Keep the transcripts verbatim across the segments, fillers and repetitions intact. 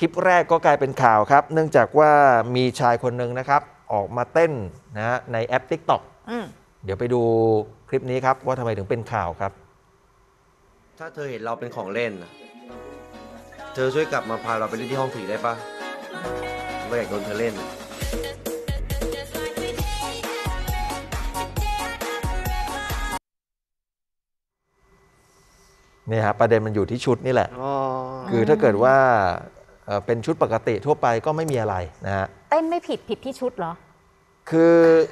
คลิปแรกก็กลายเป็นข่าวครับเนื่องจากว่ามีชายคนหนึ่งนะครับออกมาเต้นนะในแอป ติ๊กต็อก เดี๋ยวไปดูคลิปนี้ครับว่าทำไมถึงเป็นข่าวครับถ้าเธอเห็นเราเป็นของเล่นเธอช่วยกลับมาพาเราไปเล่นที่ห้องผีได้ปะไม่อยากโดนเธอเล่นนี่ครับประเด็นมันอยู่ที่ชุดนี่แหละคือถ้าเกิดว่าเป็นชุดปกติทั่วไปก็ไม่มีอะไรนะฮะเต้นไม่ผิดผิดที่ชุดเหรอคือ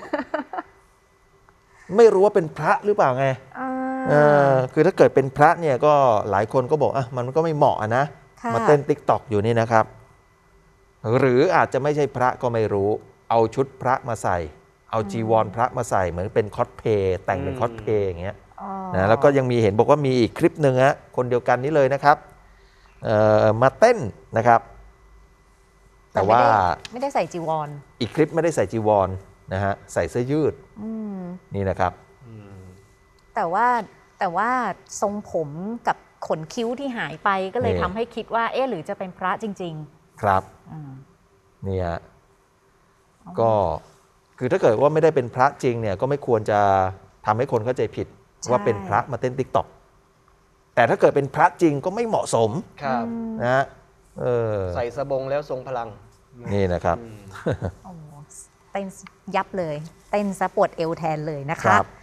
ไม่รู้ว่าเป็นพระหรือเปล่าไงคือถ้าเกิดเป็นพระเนี่ยก็หลายคนก็บอกอ่ะมันก็ไม่เหมาะนะมาเต้น ติ๊กต็อก อยู่นี่นะครับหรืออาจจะไม่ใช่พระก็ไม่รู้เอาชุดพระมาใส่เอาจีวรพระมาใส่เหมือนเป็นคอสเพลย์แต่งเป็นคอสเพลย์อย่างเงี้ยนะแล้วก็ยังมีเห็นบอกว่ามีอีกคลิปหนึ่งฮะคนเดียวกันนี้เลยนะครับมาเต้นนะครับแต่ว่าไม่ได้ใส่จีวรอีกคลิปไม่ได้ใส่จีวรนะฮะใส่เสื้อยืดนี่นะครับแต่ว่าแต่ว่าทรงผมกับขนคิ้วที่หายไปก็เลยทำให้คิดว่าเอ๊ะหรือจะเป็นพระจริงๆครับเนี่ยก็คือถ้าเกิดว่าไม่ได้เป็นพระจริงเนี่ยก็ไม่ควรจะทำให้คนเข้าใจผิดว่าเป็นพระมาเต้น ติ๊กต็อก แต่ถ้าเกิดเป็นพระจริงก็ไม่เหมาะสมนะเออใส่สบงแล้วทรงพลังนี่นะครับเต้นยับเลยเต้นซะปวดเอวแทนเลยนะคะ